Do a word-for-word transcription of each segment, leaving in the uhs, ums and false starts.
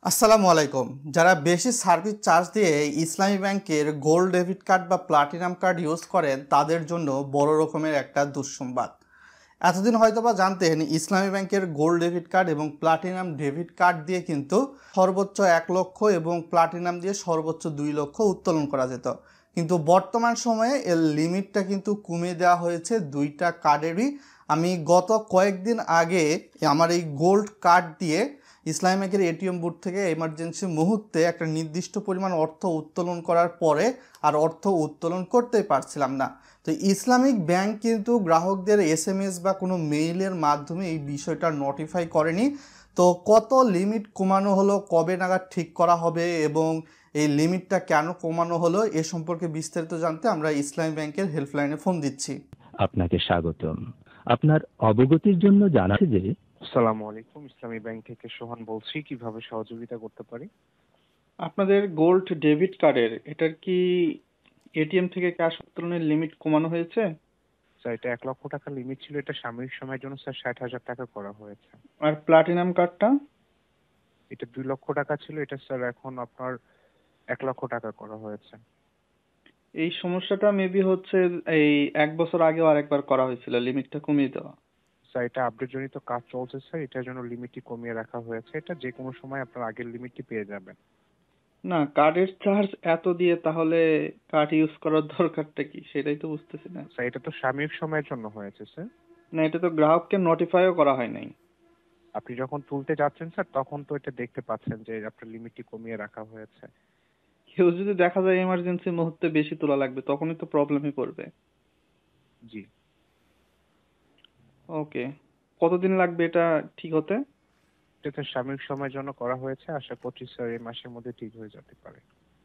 আসসালামু আলাইকুম। যারা বেশি সার্ভিস চার্জ দিয়ে ইসলামী ব্যাংকের গোল্ড ডেবিট কার্ড বা প্লাটিনাম কার্ড ইউজ করেন তাদের জন্য বড় রকমের একটা দুঃসংবাদ। এতদিন হয়তোবা জানতেন ইসলামী ব্যাংকের গোল্ড ডেবিট কার্ড এবং প্লাটিনাম ডেবিট কার্ড দিয়ে কিন্তু সর্বোচ্চ এক লক্ষ এবং প্লাটিনাম দিয়ে সর্বোচ্চ দুই লক্ষ উত্তোলন করা যেত, কিন্তু বর্তমান সময়ে এর লিমিটটা কিন্তু কমিয়ে দেওয়া হয়েছে দুইটা কার্ডেরই। আমি গত কয়েকদিন আগে আমার এই গোল্ড কার্ড দিয়ে ইসলামী ব্যাংকের এটিএম বুথ থেকে এমার্জেন্সি মুহূর্তে একটা নির্দিষ্ট পরিমাণ অর্থ উত্তোলন করার পরে আর অর্থ উত্তোলন করতেই পারছিলাম না। তো ইসলামিক ব্যাংক কিন্তু গ্রাহকদের এস এম এস বা কোনো মেইলের মাধ্যমে এই বিষয়টা নোটিফাই করেনি। তো কত লিমিট কমানো হলো, কবে নাগাদ ঠিক করা হবে এবং এই লিমিটটা কেন কমানো হলো এ সম্পর্কে বিস্তারিত জানতে আমরা ইসলামী ব্যাংকের হেল্পলাইনে ফোন দিচ্ছি। আপনাকে স্বাগতম। আপনার অবগতির জন্য জানাচ্ছি যে আসসালামু আলাইকুম, ইসলামী ব্যাংক থেকে সোহান বলছি। কিভাবে সহযোগিতা করতে পারি? আপনাদের গোল্ড ডেবিট কার্ডের এটার কি এটিএম থেকে ক্যাশ উত্তোলনের লিমিট কমানো হয়েছে? স্যার, এটা এক লক্ষ টাকা লিমিট ছিল, এটা সাময়িক সময়ের জন্য স্যার ষাট হাজার টাকা করা হয়েছে। আর প্লাটিনাম কার্ডটা? এটা দুই লক্ষ টাকা ছিল, এটা স্যার এখন আপনার এক লক্ষ টাকা করা হয়েছে। এই সমস্যাটা মেবি হচ্ছে এই এক বছর আগেও আরেকবার করা হয়েছিল, লিমিটটা কমিয়ে দেওয়া। স্যার, এটা আপডেট জনিত কাজ চলছে স্যার, এটার জন্য লিমিটটি কমিয়ে রাখা হয়েছে। এটা যে কোনো সময় আপনার আগের লিমিটটি পেয়ে যাবেন। না, কার্ডের চার্জ এত দিয়ে তাহলে কার্ড ইউজ করার দরকারটা কি সেটাই তো বুঝতেছি না। স্যার, এটা তো সাময়িক সময়ের জন্য হয়েছে স্যার। না, এটা তো গ্রাহককে নোটিফাইও করা হয় নাই। আপনি যখন তুলতে যাচ্ছেন স্যার তখন তো এটা দেখতে পাচ্ছেন যে আপনার লিমিটটি কমিয়ে রাখা হয়েছে। কেউ যদি দেখা যায় এমার্জেন্সি মুহূর্তে বেশি তোলা লাগবে তখনই তো প্রবলেমই করবে। জি। ওকে, কতদিন লাগবে এটা ঠিক হতে? এটা সাময়িক সময়ের জন্য করা হয়েছে, আশা করছি স্যার এই মাসের মধ্যে ঠিক হয়ে যেতে পারে।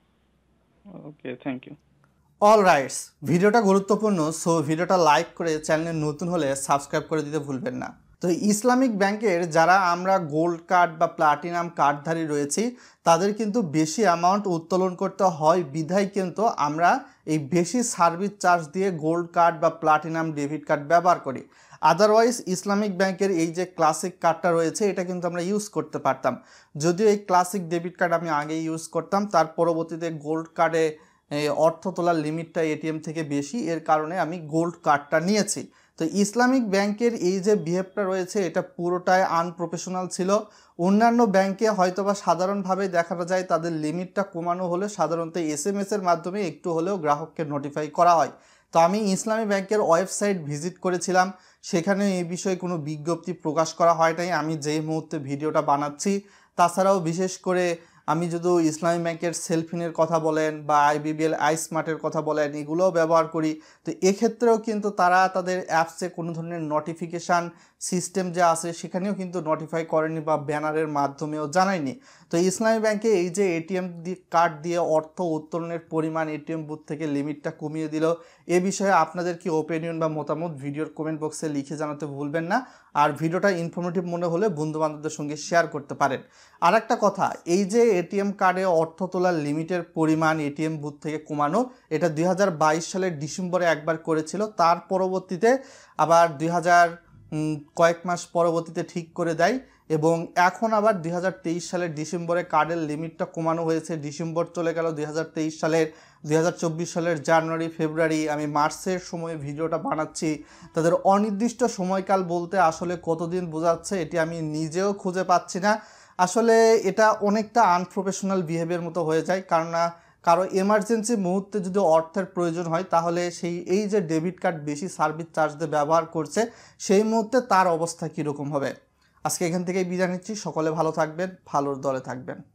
Okay, thank you. All rights, ভিডিওটা গুরুত্বপূর্ণ, সো ভিডিওটা লাইক করে চ্যানেলে নতুন হলে সাবস্ক্রাইব করে দিতে ভুলবেন না। তো ইসলামিক ব্যাংকের যারা আমরা গোল্ড কার্ড বা প্লাটিনাম কার্ডধারী রয়েছি তাদের কিন্তু বেশি অ্যামাউন্ট উত্তোলন করতে হয় বিধায় কিন্তু আমরা এই বেশি সার্ভিস চার্জ দিয়ে গোল্ড কার্ড বা প্লাটিনাম ডেবিট কার্ড ব্যবহার করি। আদারওয়াইজ ইসলামিক ব্যাংকের এই যে ক্লাসিক কার্ডটা রয়েছে এটা কিন্তু আমরা ইউজ করতে পারতাম। যদিও এই ক্লাসিক ডেবিট কার্ড আমি আগে ইউজ করতাম, তার পরবর্তীতে গোল্ড কার্ডে অর্থ তোলার লিমিটটা এটিএম থেকে বেশি, এর কারণে আমি গোল্ড কার্ডটা নিয়েছি। তো ইসলামিক ব্যাংকের এই যে বিহেভটা রয়েছে এটা পুরোটাই আনপ্রফেশনাল ছিল। অন্যান্য ব্যাংকে হয়তোবা সাধারণভাবে দেখা যায় তাদের লিমিটটা কমানো হলে সাধারণত এস এম এস এর মাধ্যমে একটু হলেও গ্রাহককে নোটিফাই করা হয়। তো আমি ইসলামী ব্যাংকের ওয়েবসাইট ভিজিট করেছিলাম, সেখানে এই বিষয়ে কোনো বিজ্ঞপ্তি প্রকাশ করা হয় নাই আমি যেই মুহূর্তে ভিডিওটা বানাচ্ছি। তাছাড়াও বিশেষ করে আমি যদি ইসলামী ব্যাংকের সেলফিনের কথা বলেন বা আইবিবিএল আই স্মার্টের কথা বলেন এগুলোও ব্যবহার করি, তো এক্ষেত্রেও কিন্তু তারা তাদের অ্যাপসে কোনো ধরনের নোটিফিকেশান সিস্টেম যে আছে সেখানেও কিন্তু নোটিফাই করেনি বা ব্যানারের মাধ্যমেও জানায়নি। তো ইসলামী ব্যাংকে এই যে এটিএম কার্ড দিয়ে অর্থ উত্তোলনের পরিমাণ এটিএম বুথ থেকে লিমিটটা কমিয়ে দিল, এ বিষয়ে আপনাদের কি ওপিনিয়ন বা মতামত ভিডিওর কমেন্ট বক্সে লিখে জানাতে ভুলবেন না। আর ভিডিওটা ইনফরমেটিভ মনে হলে বন্ধুবান্ধবদের সঙ্গে শেয়ার করতে পারেন। আর একটা কথা, এই যে এটিএম কার্ডে অর্থ তোলার লিমিটের পরিমাণ এটিএম বুথ থেকে কমানো, এটা দুই হাজার বাইশ সালের ডিসেম্বরে একবার করেছিল, তার পরবর্তীতে আবার দুই হাজার কয়েক মাস পরবর্তীতে ঠিক করে দেয় এবং এখন আবার দুই হাজার তেইশ সালের ডিসেম্বরে কার্ডের লিমিটটা কমানো হয়েছে। ডিসেম্বর চলে গেল, দুই হাজার তেইশ সালের দুই হাজার চব্বিশ সালের জানুয়ারি ফেব্রুয়ারি, আমি মার্চের সময় ভিডিওটা বানাচ্ছি। তাদের অনির্দিষ্ট সময়কাল বলতে আসলে কতদিন বোঝাচ্ছে এটি আমি নিজেও খুঁজে পাচ্ছি না। আসলে এটা অনেকটা আনপ্রফেশনাল বিহেভিয়ার মতো হয়ে যায়, কারণ না কারো এমার্জেন্সি মুহূর্তে যদি অর্থের প্রয়োজন হয় তাহলে সেই এই যে ডেবিট কার্ড বেশি সার্ভিস চার্জ দিয়ে ব্যবহার করছে সেই মুহূর্তে তার অবস্থা কীরকম হবে। আজকে এখান থেকেই বিদায় নিচ্ছি, সকলে ভালো থাকবেন, ভালোর দলে থাকবেন।